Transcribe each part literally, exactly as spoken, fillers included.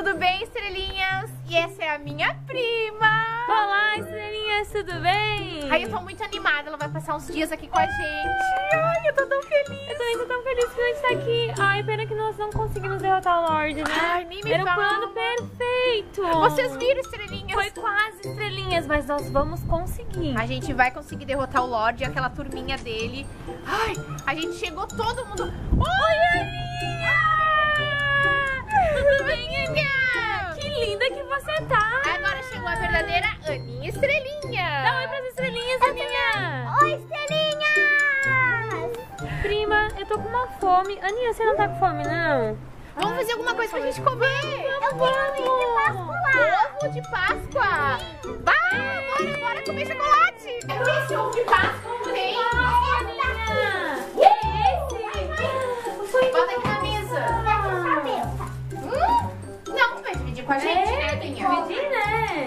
Tudo bem, estrelinhas? E essa é a minha prima. Olá, estrelinhas, tudo bem? Ai, eu tô muito animada, ela vai passar uns dias aqui com a gente. Ai, eu tô tão feliz. Eu também tô tão feliz que a gente tá aqui. Ai, pena que nós não conseguimos derrotar o Lorde, né? Ai, nem me Era um fala. plano perfeito. Vocês viram, estrelinhas? Foi quase, estrelinhas, mas nós vamos conseguir. A gente vai conseguir derrotar o Lorde e aquela turminha dele. Ai, a gente chegou todo mundo. Oi, Aninha! Tudo bem, Aninha? Que linda que você tá. Agora chegou a verdadeira Aninha Estrelinha. Dá oi pras estrelinhas, Aninha. Oi, estrelinhas! Prima, eu tô com uma fome. Aninha, você não tá com fome, não? Vamos fazer alguma coisa pra gente comer. Eu tenho ovo de Páscoa lá. Ovo de Páscoa. Bah, bora, bora comer chocolate. Esse ovo de Páscoa tem. Aninha. Que é esse? Bota aqui na mesa. Hum? Não, vai dividir com a gente, né, Aninha? Dividir, né?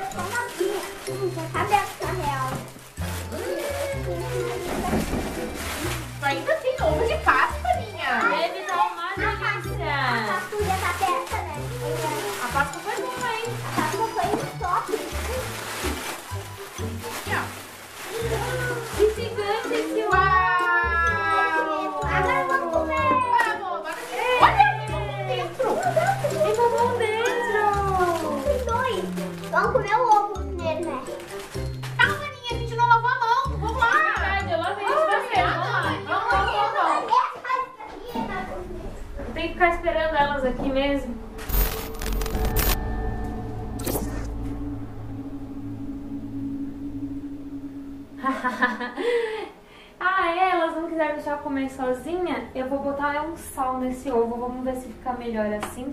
Ainda tem ovo de Páscoa, Aninha. Deve dar uma delícia. A Páscoa foi boa, hein? Aqui, ó. Que gigante esse ovo. Uau! Agora vamos comer. Vamos, bora aqui. Olha, tem ovo dentro. Tem bombom dentro. Vamos comer o ovo primeiro, né? Calma, Aninha, a gente não lavou a mão. Vamos lá. Verdade, eu lavei isso pra você. Vamos lá. Vamos, vamos, vamos. Eu tenho que ficar esperando elas aqui mesmo. Ah, é? Elas não quiseram deixar eu comer sozinha? Eu vou botar um sal nesse ovo. Vamos ver se fica melhor assim.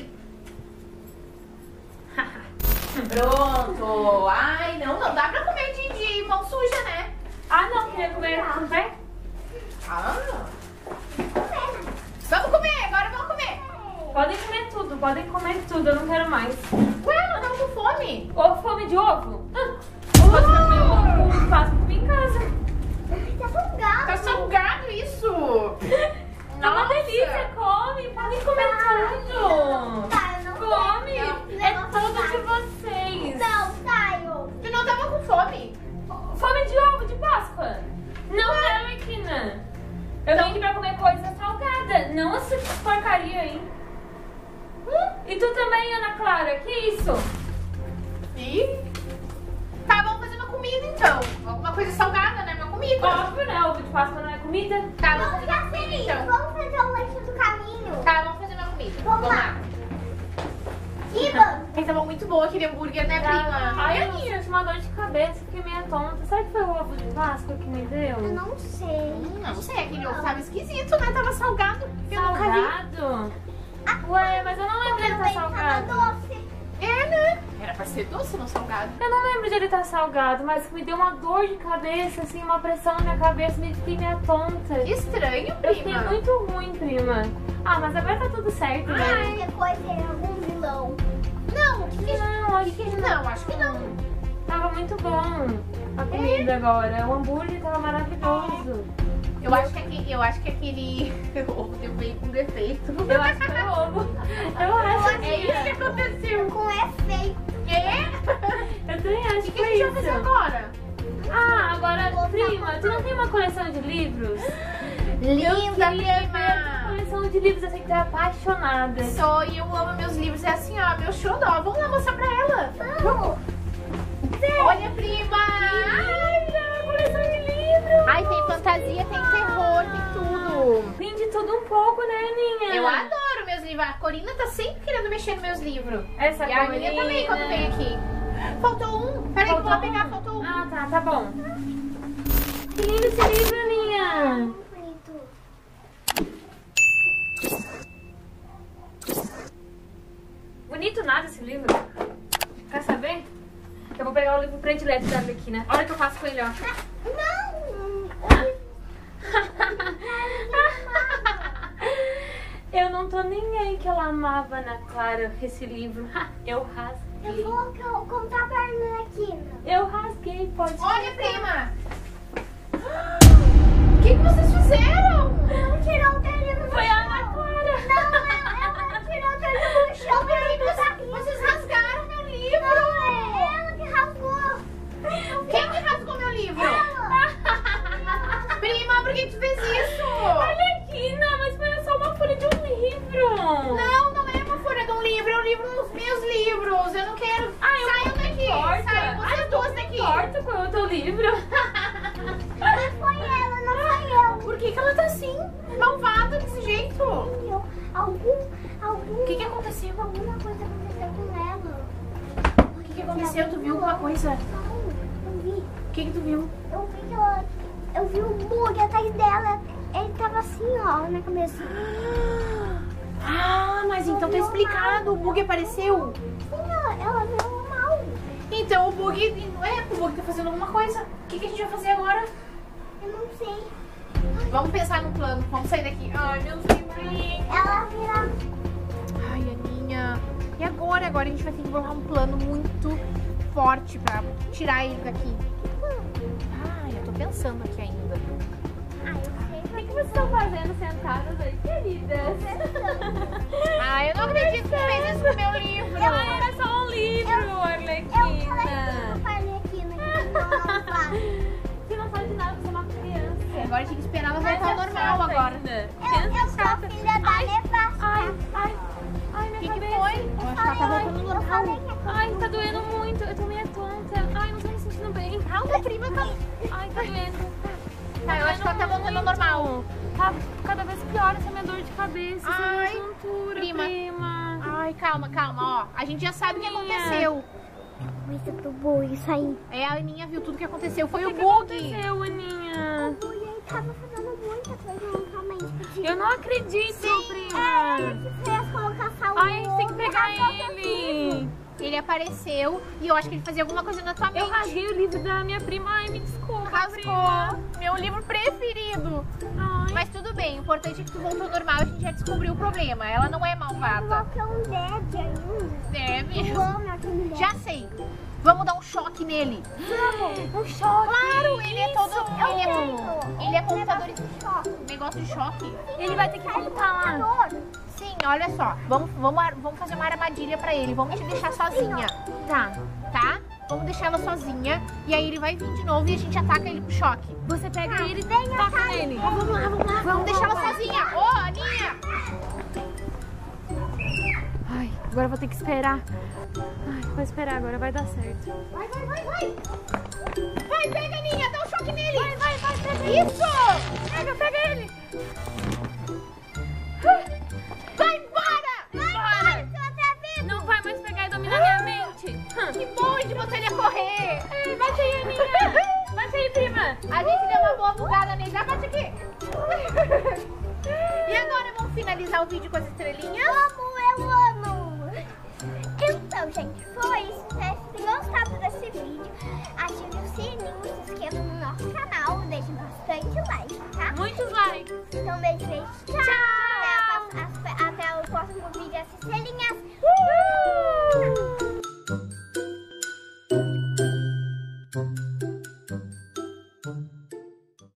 Pronto. Ai, não, não dá pra comer de, de mão suja, né? Ah, não. Queria comer com pé? Ah. Vamos comer, agora vamos comer. Podem comer tudo. Podem comer tudo. Eu não quero mais. Ué, nós estamos com fome. Ou fome de ovo? Ah, pode comer ovo de Páscoa comer em casa. Tá salgado. Tá salgado isso. É uma delícia, come, podem comer tudo. Tá, eu não Come, quero. é tudo de vocês. Não, Caio. Tu não tava com fome. Fome de ovo de Páscoa? Não, não, Equina. Eu vim aqui pra comer coisa salgada, não essa porcaria aí. Hum? E tu também, Ana Clara, que isso? Ih. Tá, vamos fazer uma comida então. Alguma coisa salgada, né? Uma comida. Óbvio, né? Ovo de Páscoa não é comida. Tá, vamos Não, fazer já uma comida sei. então. Vamos fazer o lanche do caminho. Tá, vamos fazer uma comida. Vamos lá. Ivan. Ai, tava muito boa aquele hambúrguer, né, prima? Ai, eu senti uma dor de cabeça, fiquei meio tonta. Será que foi o ovo de Páscoa que me deu? Eu não sei. Hum, não sei, aquele ovo tava esquisito, né? Tava salgado. Eu nunca vi. Salgado? Ué, mas eu não lembro de ele estar salgado. doce. É, né? Era pra ser doce, não salgado. Eu não lembro de ele estar salgado, mas me deu uma dor de cabeça, assim, uma pressão na minha cabeça, me fiquei meio tonta. Estranho, Eu fiquei prima. muito ruim, prima. Ah, mas agora tá tudo certo, né? Ai, depois tem algum vilão. Não, o que que Não, acho que Não, acho que não. tava muito bom a comida agora. O hambúrguer tava maravilhoso. Eu acho que aquele, eu acho que aquele ovo deu meio com defeito. Eu acho que foi o ovo. Eu acho que É isso que aconteceu. Com efeito. É? Eu também acho O que que a foi gente vai fazer isso. agora? Ah, agora, prima, tu não tem uma coleção de livros? Linda, Eu queria ver essa prima. coleção de livros, eu sei que tu é apaixonada. Sou e eu amo meus livros. É assim, ó, meu xodó. Vamos lá mostrar pra ela. Vamos. Olha, prima. Ai, a coleção de livros. Ai, tem fantasia, tem terror, tem tudo. Tem de tudo um pouco, né, Aninha? Eu adoro meus livros. A Corina tá sempre querendo mexer nos meus livros. Essa E a Aninha Corina. também, quando vem aqui. Faltou um. Peraí, que eu vou lá Faltou pegar. um? Faltou um. Ah, tá, tá bom. Que lindo esse livro, Aninha. Bonito nada esse livro. Quer saber? Eu vou pegar o livro predileto da Arlequina. Olha o que eu faço com ele, ó. Não. Eu não tô nem aí que ela amava Ana Clara esse livro. Eu rasguei. Eu vou co- contar pra Arlequina. Eu rasguei, pode Olha, prima. O que, que vocês fizeram? Ela tirou o teu livro do Foi a chão. Ana Clara. Não, ela, ela tirou o teu livro do chão. Peraí, você Não, não é uma folha de um livro, é um livro dos meus livros. Eu não quero. Ai, eu Saiam não daqui. importa. Saiam vocês Ai, duas não daqui. importa qual é o teu livro. Não foi ela, não foi eu. Por que, que ela tá assim? Malvada desse jeito? Eu, algum, algum, O que, que aconteceu? alguma coisa aconteceu com ela. O que, que aconteceu? Tu viu alguma coisa? Não, eu vi. O que, que tu viu? Eu vi que ela, eu vi o bug atrás dela. Ele tava assim, ó, na cabeça. Ah, mas então tá explicado. O bug apareceu. Sim, ela, ela viu mal. Então o bug. É, o bug tá fazendo alguma coisa. O que, que a gente vai fazer agora? Eu não sei. Vamos pensar no plano. Vamos sair daqui. Ai, meus livrinhos. Ela vira. Ai, Aninha. E agora? Agora a gente vai ter que bolar um plano muito forte pra tirar ele daqui. Ai, eu tô pensando aqui ainda. Ah, eu sei. O que, que vocês estão fazendo sentadas aí, queridas? Ai, eu não acredito que você fez isso com o meu livro. Ai, era só um livro, Eu falei que Arlequina. eu falei aqui, né? Que não faz. Você não sabe de nada, você é uma criança. Agora tinha que esperar ela Mas voltar ao é normal chata agora. ainda. Eu, eu Criança sou chata. filha da Ai, nevasca. ai, ai, ai, minha O que, que cabeça. foi? Eu acho que ela tá voltando ao Eu normal. falei que é Ai, tá doendo muito. Eu tô meio tonta. Ai, não tô me sentindo bem. Calma, prima. Calma. Ai, tá doendo. Tá, eu acho que ela tá voltando ao normal. Tá cada vez pior essa minha dor de cabeça, essa Ai, minha tontura, prima. prima. Ai, calma, calma, ó. A gente já sabe o que aconteceu. coisa pro boi sair. É, a Aninha viu tudo que aconteceu. Foi O o que que bug. aconteceu, Aninha? O boi aí tava fazendo muita coisa mentalmente. Eu não acredito, É, prima. ele que fez colocar sal Ai, a gente no tem que ovo, pegar rasgou ele. Ele apareceu e eu acho que ele fazia alguma coisa na tua Eu mente. rasguei o livro da minha prima. Ai, me desculpa, Rasgou. prima. Meu livro preferido. Ai. Mas tudo bem, o importante é que tu voltou ao normal e a gente já descobriu o problema. Ela não é malvada. Coloquei um dead ainda. É mesmo. Vamos naquele dead. Já sei. Vamos dar um choque nele. Um choque. Claro, ele é todo. Ele é, tenho. ele é computador. Choque. Negócio de choque. Ele vai ter que voltar lá. Computador. Sim, olha só. Vamos, vamos, ar- vamos fazer uma armadilha pra ele. Vamos te deixar sozinha. Tá. Tá? Vamos deixar ela sozinha. E aí ele vai vir de novo e a gente ataca ele pro choque. Você pega ele e taca nele. Vamos lá, vamos lá. Vamos deixar ela sozinha. Ô, Aninha! Ai, agora eu vou ter que esperar. Ai, vou esperar agora, vai dar certo. Vai, vai, vai, vai. Vai, pega, Aninha. Dá um choque nele. Vai, vai, vai. Pega isso. Pega, pega ele. Vai embora. Vai. Não vai mais pegar e dominar minha mente. Hum. Que bom de botar ele a correr. Ai, bate aí, Aninha. Bate aí, prima. A gente deu uma boa bugada nele. Já bate aqui. E agora vamos finalizar o vídeo com as estrelinhas? Amo, eu amo. Então, gente, foi isso. Espero que vocês tenham gostado desse vídeo. Ative o sininho, se inscreva no nosso canal, deixe bastante like, tá? Muitos likes. Então, beijo, beijo. Tchau. Tchau. Até, a- até o próximo vídeo, as estrelinhas.